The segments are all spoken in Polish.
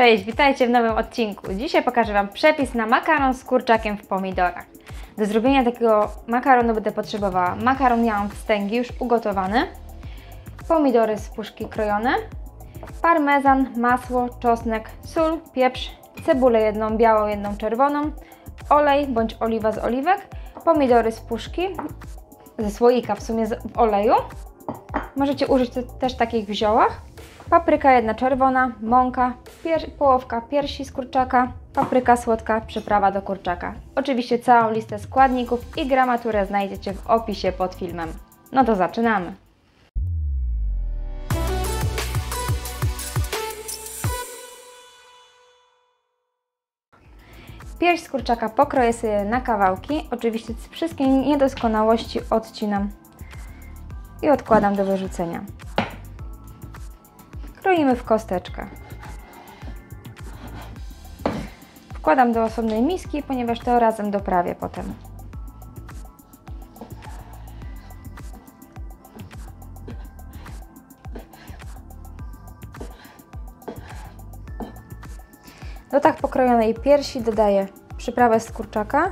Cześć, witajcie w nowym odcinku. Dzisiaj pokażę Wam przepis na makaron z kurczakiem w pomidorach. Do zrobienia takiego makaronu będę potrzebowała makaron, ja mam wstęgi już ugotowane, pomidory z puszki krojone, parmezan, masło, czosnek, sól, pieprz, cebulę jedną białą, jedną czerwoną, olej bądź oliwa z oliwek, pomidory z puszki, ze słoika w sumie w oleju. Możecie użyć też takich w ziołach. Papryka jedna czerwona, mąka, połowka piersi z kurczaka, papryka słodka, przyprawa do kurczaka. Oczywiście całą listę składników i gramaturę znajdziecie w opisie pod filmem. No to zaczynamy! Pierś z kurczaka pokroję sobie na kawałki. Oczywiście wszystkie niedoskonałości odcinam i odkładam do wyrzucenia. Kroimy w kosteczkę. Wkładam do osobnej miski, ponieważ to razem doprawię potem. Do tak pokrojonej piersi dodaję przyprawę z kurczaka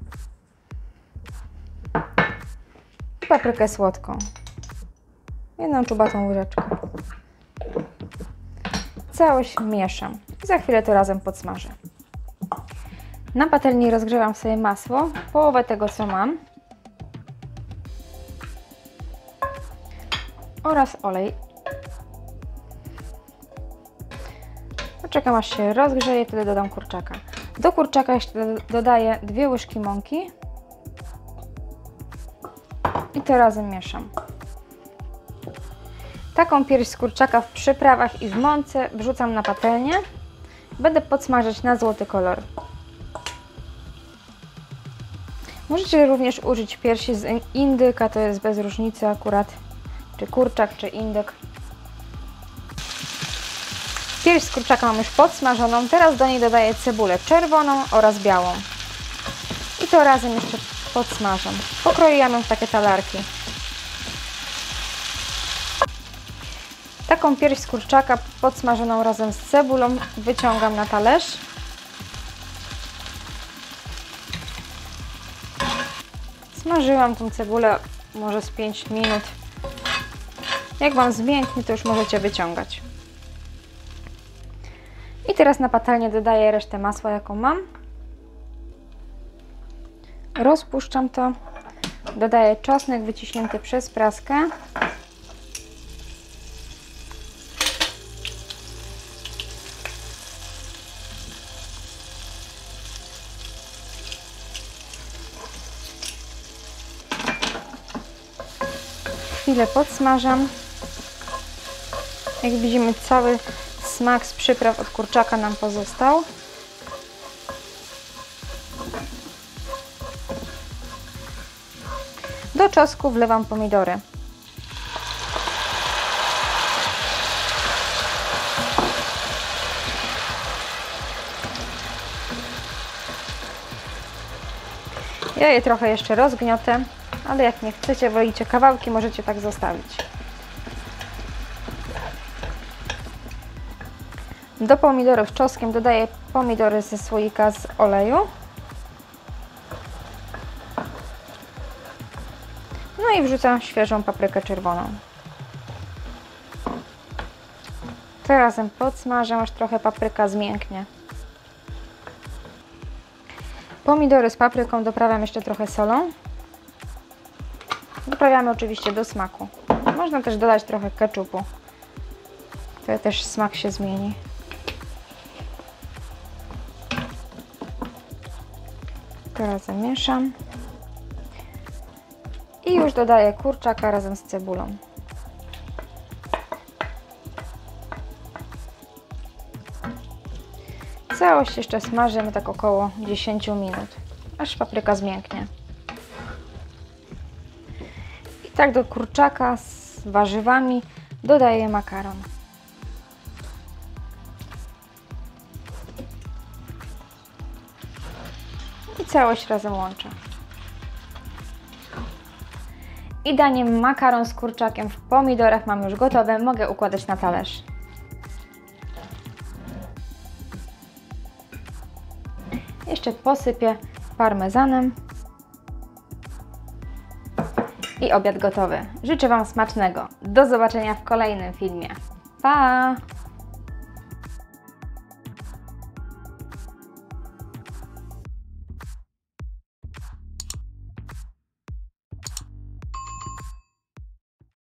i paprykę słodką. Jedną czubatą łyżeczkę. Całość mieszam i za chwilę to razem podsmażę. Na patelni rozgrzewam sobie masło, połowę tego co mam, oraz olej. Poczekam aż się rozgrzeje, wtedy dodam kurczaka. Do kurczaka jeszcze dodaję 2 łyżki mąki i to razem mieszam. Taką pierś z kurczaka w przyprawach i w mące wrzucam na patelnię. Będę podsmażać na złoty kolor. Możecie również użyć piersi z indyka, to jest bez różnicy akurat, czy kurczak, czy indyk. Pierś z kurczaka mam już podsmażoną, teraz do niej dodaję cebulę czerwoną oraz białą. I to razem jeszcze podsmażam. Pokroiłam ją w takie talarki. Taką pierś z kurczaka podsmażoną razem z cebulą wyciągam na talerz. Smażyłam tą cebulę może z 5 minut. Jak Wam zmięknie, to już możecie wyciągać. I teraz na patelnię dodaję resztę masła, jaką mam. Rozpuszczam to. Dodaję czosnek wyciśnięty przez praskę. Chwilę podsmażam. Jak widzimy, cały smak z przypraw od kurczaka nam pozostał. Do czosnku wlewam pomidory. Ja je trochę jeszcze rozgniotę, ale jak nie chcecie, wolicie kawałki, możecie tak zostawić. Do pomidorów z czosnkiem dodaję pomidory ze słoika z oleju. No i wrzucam świeżą paprykę czerwoną. To razem podsmażę, aż trochę papryka zmięknie. Pomidory z papryką doprawiam jeszcze trochę solą. Doprawiamy oczywiście do smaku. Można też dodać trochę keczupu. To też smak się zmieni. Teraz zamieszam. I już dodaję kurczaka razem z cebulą. Całość jeszcze smażymy tak około 10 minut, aż papryka zmięknie. I tak do kurczaka z warzywami dodaję makaron. I całość razem łączę. I danie makaron z kurczakiem w pomidorach mam już gotowe, mogę układać na talerz. Jeszcze posypię parmezanem. I obiad gotowy. Życzę Wam smacznego. Do zobaczenia w kolejnym filmie. Pa!